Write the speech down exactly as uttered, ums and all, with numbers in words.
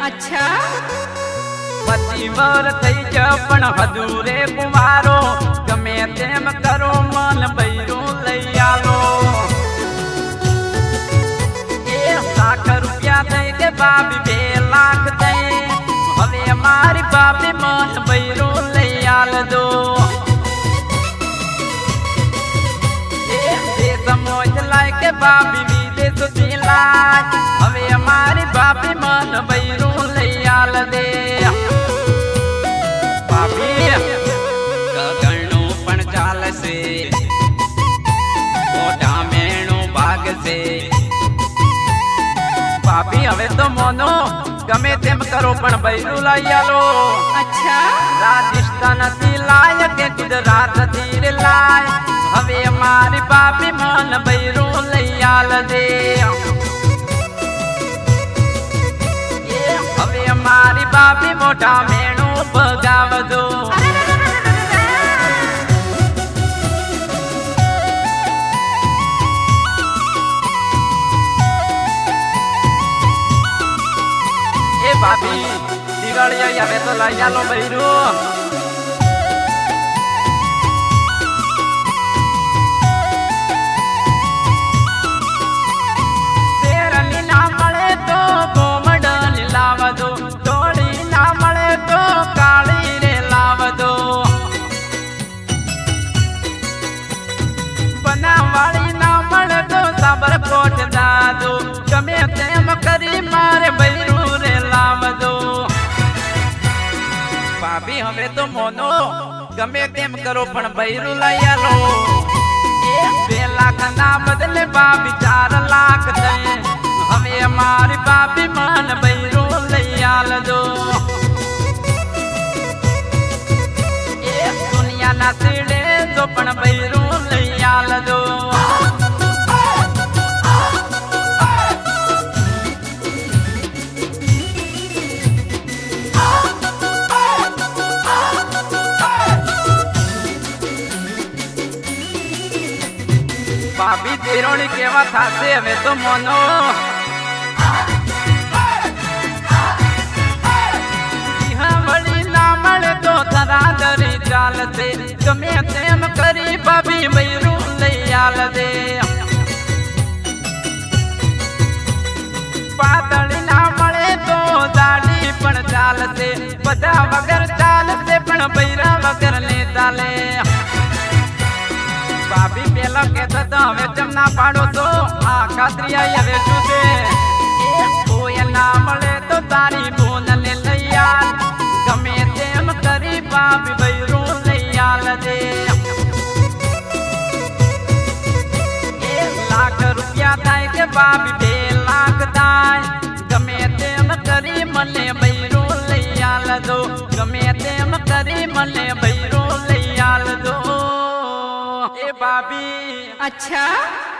अच्छा पति वर थई जपण हदूरे कुमारो गमे तेम करो मन बैरू लई आलो एक लाख रुपया दे के बाबी बे लाख दे हवे हमारी बाबी मन बैरू लई आल दो समझ लाए के बाबी विदेश दिलाय हवे हमारी बाबी मन बैरू लई आल दे बाबी गगणो पण चाल से ओडा मेणो भाग से बाबी हवे तो मोनो गमे तेम करो पण बैरू लई आलो अच्छा राजस्थान थी लाय के गुजरात थी लाय हवे हमारी बाबी मन बैरू लई आल दे हवे हमारी बाबी मोटा मेणू भगाव दो ए बाबी दिवाली आवे तो लई आलो बैरू कोट दादो गमे तेम करी मारे बैरू रे लाव दो भाभी हमें तो मोनो गमे तेम करो पण बैरू लई आलो बे लाख ना बदले बाबी चार लाख दे हमें हमारी बाबी मन बैरू लई आल दो दुनिया ना सीढ़े जो पण बैरू लई आल दो भाभी तेरोनी केवा थासे हमें तो मोनो बड़ी ना मले तो थरा दरी चाल से गमे तेम करी भाभी बैरू लई आल दे पातली ना मले तो दाढ़ी पण चाल से बदा वगर चाल से पण बैरा वगर ले चाले भाभी पेला कहता था हमें जमना पाड़ो तो आ खातरिया हवे छुसे कोई ना मले तो तारी बोन ले लई आल गमे तेम करी भाभी बैरू लई आल दे एक लाख रुपया थाय के भाभी बे लाख दाय गमे तेम करी मले बैरू लई आल दो गमे तेम करी मले बैरू लई आल दो ए भाभी अच्छा।